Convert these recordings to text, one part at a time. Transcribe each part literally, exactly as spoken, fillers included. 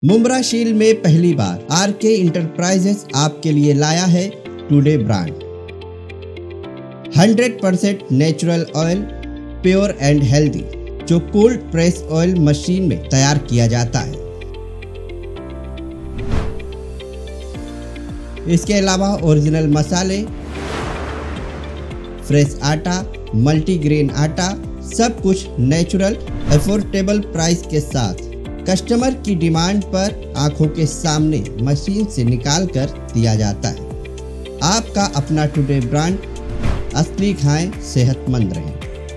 मुंब्रा शील में पहली बार आर के इंटरप्राइजेस आपके लिए लाया है today brand. Hundred percent natural oil, pure and healthy, जो कोल्ड प्रेस ऑयल मशीन में तैयार किया जाता है। इसके अलावा ओरिजिनल मसाले, फ्रेश आटा, मल्टीग्रेन आटा, सब कुछ नेचुरल अफोर्डेबल प्राइस के साथ कस्टमर की डिमांड पर आंखों के सामने मशीन से निकाल कर दिया जाता है। आपका अपना टुडे ब्रांड, असली खाएं, सेहतमंद रहें।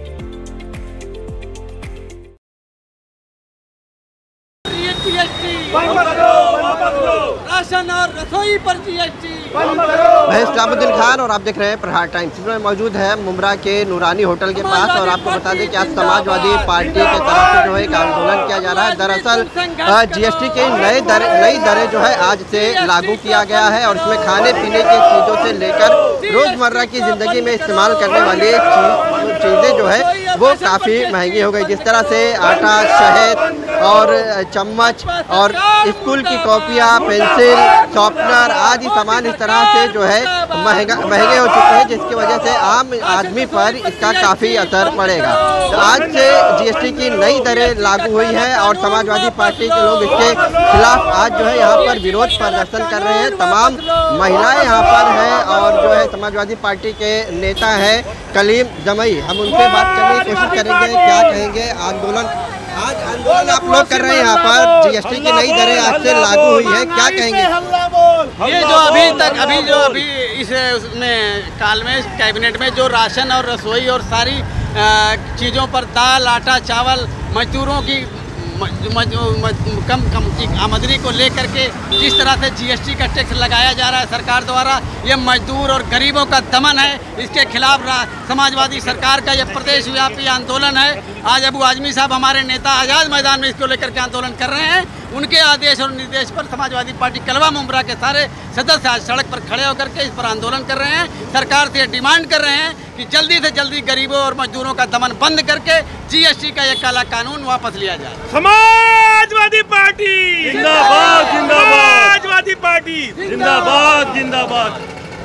राशन और रसोई पर जीएसटी। मैं इस्लामुद्दीन खान और आप देख रहे हैं प्रहार टाइम्स। इसमें मौजूद है मुंब्रा के नूरानी होटल के पास और आपको बता दें कि आज समाजवादी पार्टी की तरफ से जो है एक आंदोलन किया जा रहा है। दरअसल जीएसटी के नए दर नई दरें जो है आज से लागू किया गया है और इसमें खाने पीने की चीज़ों से लेकर रोज़मर्रा की ज़िंदगी में इस्तेमाल करने वाली चीज़ें जो है वो काफ़ी महंगी हो गई। जिस तरह से आटा, शहद और चम्मच और स्कूल की कॉपियाँ, पेंसिल, शॉर्पनर आदि सामान इस तरह से जो है महंगा महंगे हो चुके हैं, जिसकी वजह से आम आदमी पर इसका काफ़ी असर पड़ेगा। तो आज से जीएसटी की नई दरें लागू हुई है और समाजवादी पार्टी के लोग इसके खिलाफ आज जो है यहाँ पर विरोध प्रदर्शन कर रहे हैं। तमाम महिलाएं यहाँ पर हैं और जो है समाजवादी पार्टी के नेता हैं कलीम जमई, हम उनसे बात करने की कोशिश करेंगे। क्या कहेंगे आंदोलन आज आंदोलन आप लोग कर रहे हैं यहाँ पर, जीएसटी की नई दरें आज से लागू हुई है, क्या कहेंगे? ये जो अभी तक अभी जो अभी इस उसमें काल में कैबिनेट में जो राशन और रसोई और सारी चीज़ों पर दाल, आटा, चावल, मजदूरों की मज, मज, मज, कम कम की आमदनी को लेकर के जिस तरह से जीएसटी का टैक्स लगाया जा रहा है सरकार द्वारा, ये मजदूर और गरीबों का दमन है। इसके खिलाफ समाजवादी सरकार का ये प्रदेश व्यापी आंदोलन है। आज अबू आजमी साहब हमारे नेता आज़ाद मैदान में इसको लेकर के आंदोलन कर रहे हैं। उनके आदेश और निर्देश पर समाजवादी पार्टी कलवा मुंब्रा के सारे सदस्य आज सड़क पर खड़े होकर के इस पर आंदोलन कर रहे हैं। सरकार से डिमांड कर रहे हैं कि जल्दी से जल्दी गरीबों और मजदूरों का दमन बंद करके जीएसटी का ये काला कानून वापस लिया जाए। समाजवादी पार्टी जिंदाबाद, जिंदाबाद, समाजवादी पार्टी जिंदाबाद, जिंदाबाद।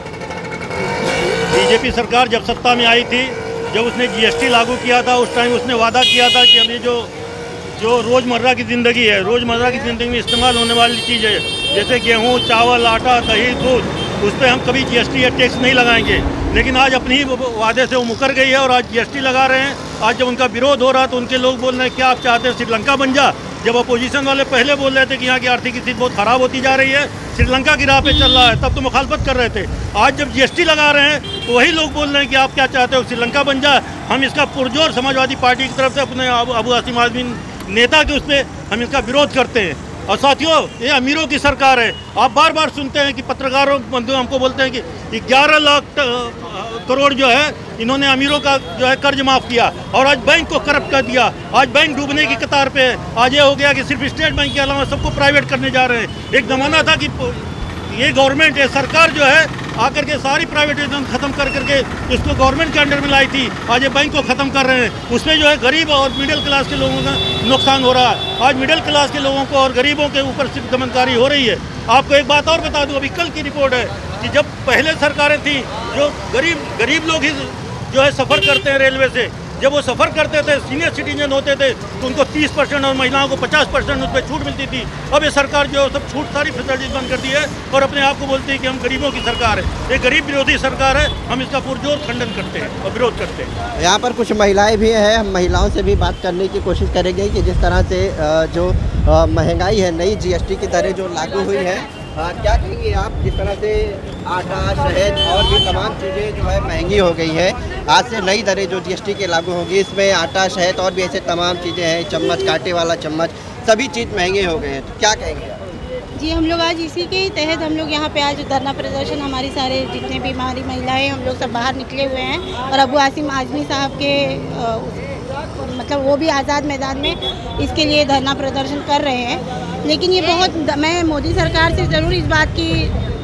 बीजेपी सरकार जब सत्ता में आई थी, जब उसने जीएसटी लागू किया था, उस टाइम उसने वादा किया था कि अभी जो जो रोज़मर्रा की ज़िंदगी है, रोज़मर्रा की ज़िंदगी में इस्तेमाल होने वाली चीज़ें जैसे गेहूँ, चावल, आटा, दही, दूध, उस पर हम कभी जीएसटी या टैक्स नहीं लगाएंगे। लेकिन आज अपनी ही वादे से वो मुकर गई है और आज जीएसटी लगा रहे हैं। आज जब उनका विरोध हो रहा तो उनके लोग बोल रहे हैं क्या आप चाहते हैं श्रीलंका बन जा। जब अपोजिशन वाले पहले बोल रहे थे कि यहाँ की आर्थिक स्थिति बहुत ख़राब होती जा रही है, श्रीलंका की राह पे चल रहा है, तब तो मुखालफत कर रहे थे। आज जब जीएसटी लगा रहे हैं तो वही लोग बोल रहे हैं कि आप क्या चाहते हो श्रीलंका बन जा। हम इसका पुरजोर समाजवादी पार्टी की तरफ से अपने अबू आसिम आज़मी नेता के उस पर हम इसका विरोध करते हैं। और साथियों, ये अमीरों की सरकार है। आप बार बार सुनते हैं कि पत्रकारों बंधु हमको बोलते हैं कि ग्यारह लाख करोड़ जो है इन्होंने अमीरों का जो है कर्ज माफ़ किया और आज बैंक को करप्ट कर दिया। आज बैंक डूबने की कतार पे है। आज ये हो गया कि सिर्फ स्टेट बैंक के अलावा सबको प्राइवेट करने जा रहे हैं। एक ज़माना था कि ये गवर्नमेंट ये सरकार जो है आकर के सारी प्राइवेटाइजेशन खत्म कर करके इसको गवर्नमेंट के अंडर में लाई थी। आज ये बैंक को ख़त्म कर रहे हैं। उसमें जो है गरीब और मिडिल क्लास के लोगों का नुकसान हो रहा है। आज मिडिल क्लास के लोगों को और गरीबों के ऊपर सिर्फ दमनकारी हो रही है। आपको एक बात और बता दूं, अभी कल की रिपोर्ट है कि जब पहले सरकारें थी, जो गरीब गरीब लोग ही जो है सफ़र करते हैं रेलवे से, जब वो सफ़र करते थे, सीनियर सिटीजन होते थे, तो उनको तीस परसेंट और महिलाओं को पचास परसेंट उस पर छूट मिलती थी। अब ये सरकार जो सब छूट सारी फैसिलिटीज बंद कर दी है और अपने आप को बोलती है कि हम गरीबों की सरकार है। ये गरीब विरोधी सरकार है। हम इसका पुरजोर खंडन करते हैं और विरोध करते हैं। यहाँ पर कुछ महिलाएं भी हैं, हम महिलाओं से भी बात करने की कोशिश करेंगे कि जिस तरह से जो महंगाई है, नई जीएसटी की दरें जो लागू हुई है, आ, क्या कहेंगे आप? जिस तरह से आटा, शहद और भी तमाम चीज़ें जो है महंगी हो गई है, आज से नई दरें जो जीएसटी के लागू होगी, इसमें आटा, शहद और भी ऐसे तमाम चीज़ें हैं, चम्मच, कांटे वाला चम्मच, सभी चीज़ महंगे हो गए हैं। तो क्या कहेंगे आप? जी, हम लोग आज इसी के तहत हम लोग यहाँ पे आज धरना प्रदर्शन, हमारी सारे जितने भी हमारी महिलाएं, हम लोग सब बाहर निकले हुए हैं और अबू आसिम आज़मी साहब के आ, मतलब वो भी आज़ाद मैदान में इसके लिए धरना प्रदर्शन कर रहे हैं। लेकिन ये बहुत, मैं मोदी सरकार से ज़रूर इस बात की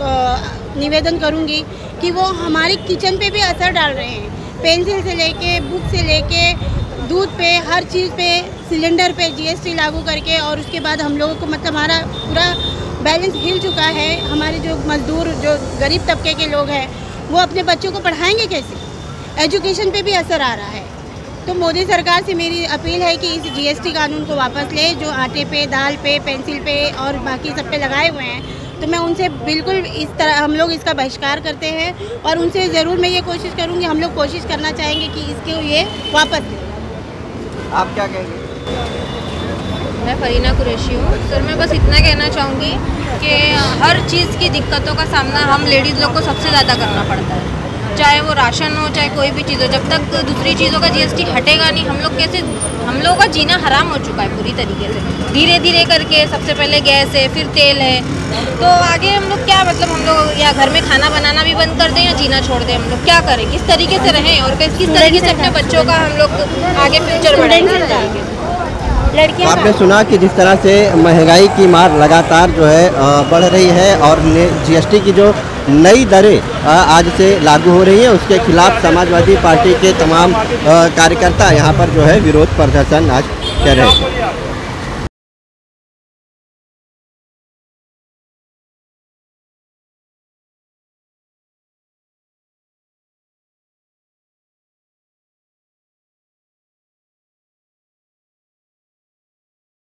निवेदन करूँगी कि वो हमारी किचन पे भी असर डाल रहे हैं। पेंसिल से लेके, बुक से लेके, दूध पे, हर चीज़ पे, सिलेंडर पे जीएसटी लागू करके, और उसके बाद हम लोगों को मतलब हमारा पूरा बैलेंस हिल चुका है। हमारे जो मजदूर, जो गरीब तबके के लोग हैं, वो अपने बच्चों को पढ़ाएंगे कैसे? एजुकेशन पे भी असर आ रहा है। तो मोदी सरकार से मेरी अपील है कि इस जीएसटी कानून को वापस ले, जो आटे पे, दाल पे, पेंसिल पे और बाकी सब पे लगाए हुए हैं। तो मैं उनसे बिल्कुल इस तरह हम लोग इसका बहिष्कार करते हैं, और उनसे ज़रूर मैं ये कोशिश करूँगी, हम लोग कोशिश करना चाहेंगे कि इसके ये वापस लें। आप क्या कहेंगे? मैं फरीना कुरैशी हूँ सर। मैं बस इतना कहना चाहूँगी कि हर चीज़ की दिक्कतों का सामना हम लेडीज़ लोग को सबसे ज़्यादा करना पड़ता है, चाहे वो राशन हो, चाहे कोई भी चीज़ हो। जब तक दूसरी चीज़ों का जीएसटी हटेगा नहीं, हम लोग कैसे, हम लोगों का जीना हराम हो चुका है पूरी तरीके से। धीरे धीरे करके सबसे पहले गैस है, फिर तेल है, तो आगे हम लोग क्या, मतलब हम लोग या घर में खाना बनाना भी बंद कर दें या जीना छोड़ दें, हम लोग क्या करें, किस तरीके से रहें और किस किस तरीके से अपने बच्चों का हम लोग आगे फ्यूचर बढ़ाएंगे। लड़कियां आपने सुना कि जिस तरह से महंगाई की मार लगातार जो है बढ़ रही है, और जीएसटी की जो नई दरें आज से लागू हो रही हैं, उसके खिलाफ समाजवादी पार्टी के तमाम कार्यकर्ता यहाँ पर जो है विरोध प्रदर्शन आज कर रहे हैं।